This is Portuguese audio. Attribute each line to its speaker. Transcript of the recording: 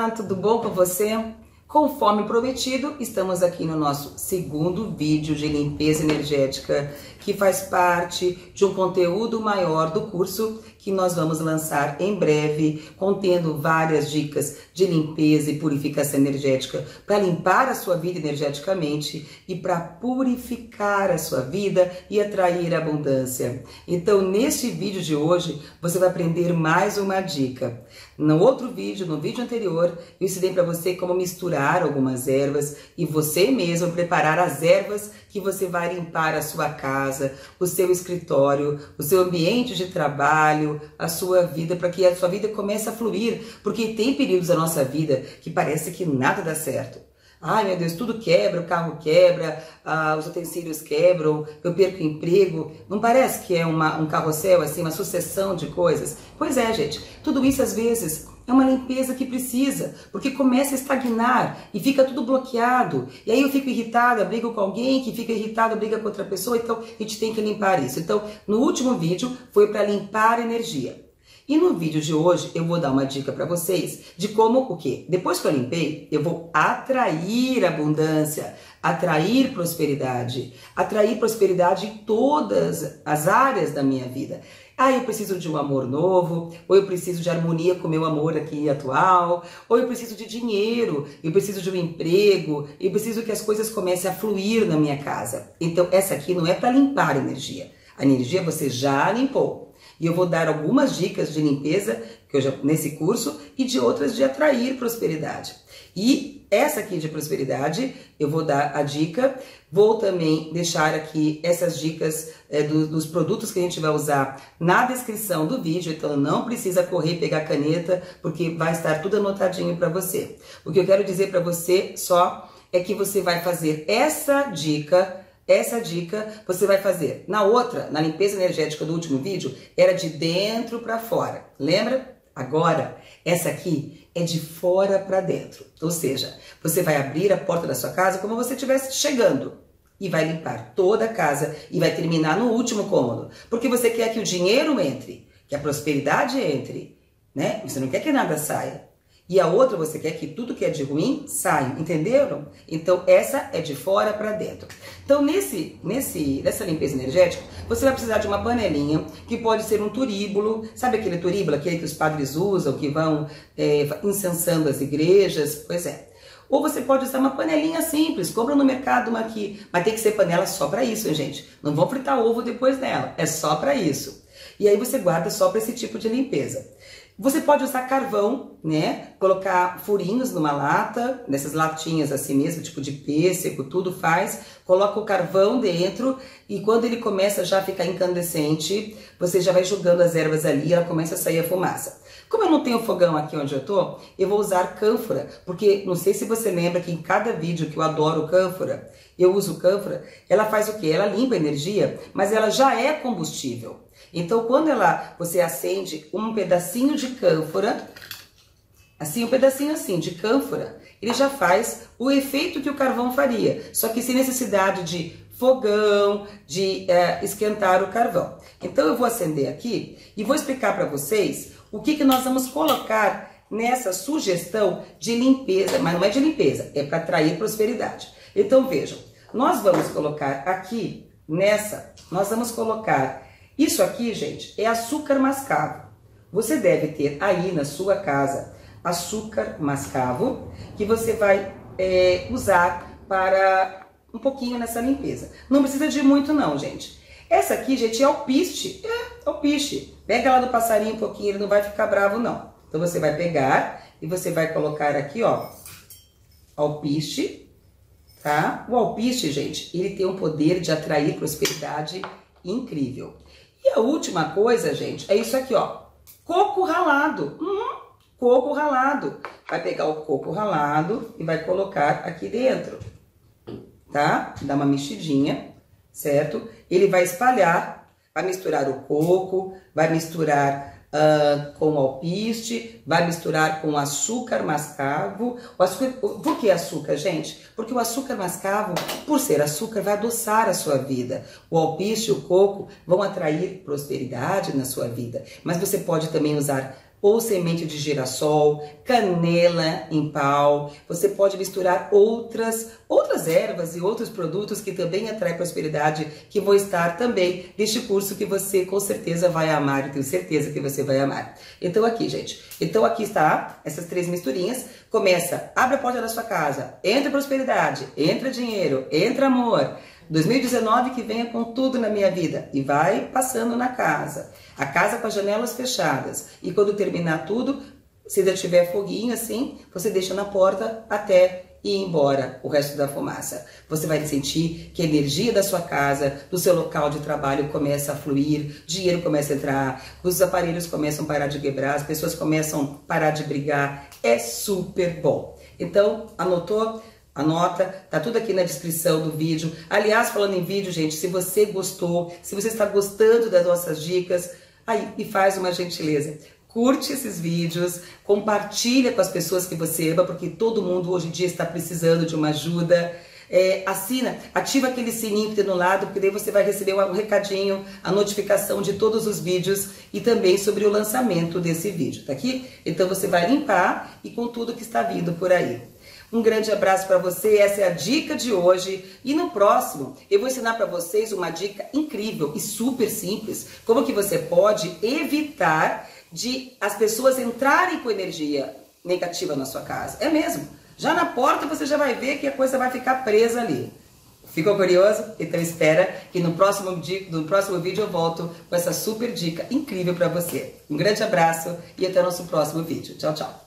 Speaker 1: Olá, tudo bom com você? Conforme prometido, estamos aqui no nosso segundo vídeo de limpeza energética, que faz parte de um conteúdo maior do curso que nós vamos lançar em breve, contendo várias dicas de limpeza e purificação energética para limpar a sua vida energeticamente e para purificar a sua vida e atrair abundância. Então, neste vídeo de hoje, você vai aprender mais uma dica. No outro vídeo, no vídeo anterior, eu ensinei para você como misturar algumas ervas e você mesmo preparar as ervas que você vai limpar a sua casa, o seu escritório, o seu ambiente de trabalho, a sua vida, para que a sua vida comece a fluir, porque tem períodos da nossa vida que parece que nada dá certo. Ai meu Deus, tudo quebra, o carro quebra, os utensílios quebram, eu perco o emprego. Não parece que é um carrossel, assim, uma sucessão de coisas? Pois é, gente, tudo isso às vezes é uma limpeza que precisa, porque começa a estagnar e fica tudo bloqueado. E aí eu fico irritada, brigo com alguém, que fica irritado, briga com outra pessoa, então a gente tem que limpar isso. Então, no último vídeo foi para limpar a energia. E no vídeo de hoje eu vou dar uma dica para vocês de como o quê? Depois que eu limpei, eu vou atrair abundância, atrair prosperidade em todas as áreas da minha vida. Ah, eu preciso de um amor novo, ou eu preciso de harmonia com o meu amor aqui atual, ou eu preciso de dinheiro, eu preciso de um emprego, eu preciso que as coisas comecem a fluir na minha casa. Então essa aqui não é para limpar a energia você já limpou. E eu vou dar algumas dicas de limpeza que eu já, nesse curso e de outras de atrair prosperidade. E essa aqui de prosperidade, eu vou dar a dica, vou também deixar aqui essas dicas dos produtos que a gente vai usar na descrição do vídeo, então não precisa correr pegar caneta, porque vai estar tudo anotadinho para você. O que eu quero dizer para você só é que você vai fazer essa dica você vai fazer. Na outra, na limpeza energética do último vídeo, era de dentro para fora. Lembra? Agora, essa aqui é de fora para dentro. Ou seja, você vai abrir a porta da sua casa como se você estivesse chegando. E vai limpar toda a casa e vai terminar no último cômodo. Porque você quer que o dinheiro entre, que a prosperidade entre, né? Você não quer que nada saia. E a outra você quer que tudo que é de ruim saia, entenderam? Então essa é de fora para dentro. Então nessa limpeza energética, você vai precisar de uma panelinha, que pode ser um turíbulo, sabe aquele turíbulo, aquele que os padres usam, que vão incensando as igrejas? Pois é. Ou você pode usar uma panelinha simples, compra no mercado uma aqui, mas tem que ser panela só para isso, hein, gente? Não vão fritar ovo depois dela, é só para isso. E aí você guarda só para esse tipo de limpeza. Você pode usar carvão, né? Colocar furinhos numa lata, nessas latinhas assim mesmo, tipo de pêssego, tudo faz. Coloca o carvão dentro e quando ele começa já a ficar incandescente, você já vai jogando as ervas ali e ela começa a sair a fumaça. Como eu não tenho fogão aqui onde eu tô, eu vou usar cânfora, porque não sei se você lembra que em cada vídeo que eu adoro cânfora, eu uso cânfora, ela faz o quê? Ela limpa a energia, mas ela já é combustível. Então, quando você acende um pedacinho de cânfora, assim, um pedacinho assim de cânfora, ele já faz o efeito que o carvão faria, só que sem necessidade de fogão, de esquentar o carvão. Então, eu vou acender aqui e vou explicar para vocês o que nós vamos colocar nessa sugestão de limpeza, mas não é de limpeza, é para atrair prosperidade. Então, vejam, nós vamos colocar aqui, nós vamos colocar... Isso aqui, gente, é açúcar mascavo. Você deve ter aí na sua casa açúcar mascavo, que você vai usar para um pouquinho nessa limpeza. Não precisa de muito não, gente. Essa aqui, gente, é alpiste. É alpiste. Pega lá do passarinho um pouquinho, ele não vai ficar bravo, não. Então, você vai pegar e você vai colocar aqui, ó, alpiste, tá? O alpiste, gente, ele tem um poder de atrair prosperidade incrível. E a última coisa, gente, é isso aqui, ó. Coco ralado. Coco ralado. Vai pegar o coco ralado e vai colocar aqui dentro, tá? Dá uma mexidinha, certo? Ele vai espalhar, vai misturar o coco, vai misturar com alpiste, vai misturar com açúcar mascavo. Por que açúcar, gente? Porque o açúcar mascavo, por ser açúcar, vai adoçar a sua vida. O alpiste e o coco vão atrair prosperidade na sua vida. Mas você pode também usar ou semente de girassol, canela em pau. Você pode misturar outras ervas e outros produtos que também atraem prosperidade, que vão estar também neste curso que você com certeza vai amar, eu tenho certeza que você vai amar. Então aqui, gente, aqui está essas 3 misturinhas. Começa, abre a porta da sua casa, entra prosperidade, entra dinheiro, entra amor. 2019 que venha com tudo na minha vida, e vai passando na casa, a casa com as janelas fechadas, e quando terminar tudo, se ainda tiver foguinho assim, você deixa na porta até ir embora o resto da fumaça. Você vai sentir que a energia da sua casa, do seu local de trabalho começa a fluir, dinheiro começa a entrar, os aparelhos começam a parar de quebrar, as pessoas começam a parar de brigar. É super bom. Então, anotou? Anota, tá tudo aqui na descrição do vídeo. Aliás, falando em vídeo, gente, se você gostou, se você está gostando das nossas dicas, aí me faz uma gentileza. Curte esses vídeos, compartilha com as pessoas que você ama, porque todo mundo hoje em dia está precisando de uma ajuda. Assina, ativa aquele sininho que tem no lado, porque daí você vai receber um recadinho, a notificação de todos os vídeos e também sobre o lançamento desse vídeo, tá aqui? Então você vai limpar e com tudo que está vindo por aí. Um grande abraço para você, essa é a dica de hoje. E no próximo eu vou ensinar para vocês uma dica incrível e super simples, como que você pode evitar de as pessoas entrarem com energia negativa na sua casa. É mesmo, já na porta você já vai ver que a coisa vai ficar presa ali. Ficou curioso? Então espera que no próximo vídeo eu volto com essa super dica incrível para você. Um grande abraço e até o nosso próximo vídeo. Tchau, tchau.